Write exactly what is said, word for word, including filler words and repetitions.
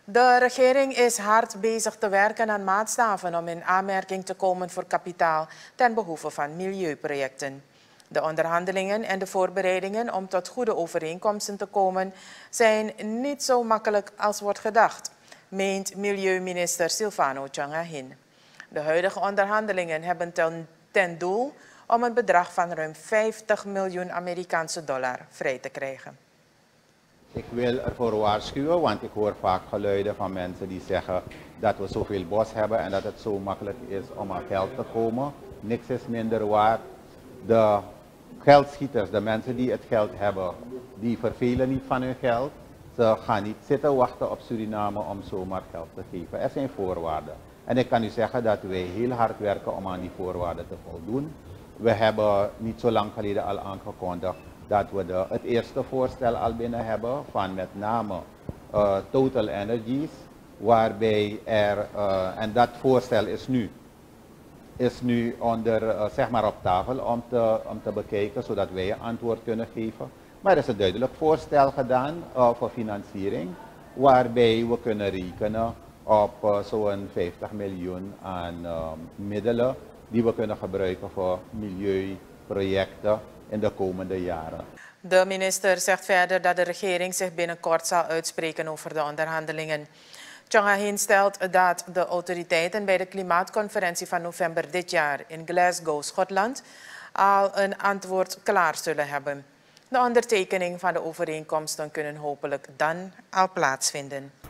De regering is hard bezig te werken aan maatstaven om in aanmerking te komen voor kapitaal ten behoeve van milieuprojecten. De onderhandelingen en de voorbereidingen om tot goede overeenkomsten te komen zijn niet zo makkelijk als wordt gedacht, meent milieuminister Silvano Tjangahin. De huidige onderhandelingen hebben ten, ten doel om een bedrag van ruim vijftig miljoen Amerikaanse dollar vrij te krijgen. Ik wil ervoor waarschuwen, want ik hoor vaak geluiden van mensen die zeggen dat we zoveel bos hebben en dat het zo makkelijk is om aan geld te komen. Niks is minder waar. De geldschieters, de mensen die het geld hebben, die vervelen niet van hun geld. Ze gaan niet zitten wachten op Suriname om zomaar geld te geven. Er zijn voorwaarden. En ik kan u zeggen dat wij heel hard werken om aan die voorwaarden te voldoen. We hebben niet zo lang geleden al aangekondigd dat we de, het eerste voorstel al binnen hebben van met name uh, Total Energies, waarbij er, uh, en dat voorstel is nu, is nu onder, uh, zeg maar op tafel om te, om te bekijken, zodat wij een antwoord kunnen geven. Maar er is een duidelijk voorstel gedaan uh, voor financiering, waarbij we kunnen rekenen op uh, zo'n vijftig miljoen aan uh, middelen die we kunnen gebruiken voor milieuprojecten in de komende jaren. De minister zegt verder dat de regering zich binnenkort zal uitspreken over de onderhandelingen. Tjangahin stelt dat de autoriteiten bij de klimaatconferentie van november dit jaar in Glasgow, Schotland, al een antwoord klaar zullen hebben. De ondertekening van de overeenkomsten kunnen hopelijk dan al plaatsvinden.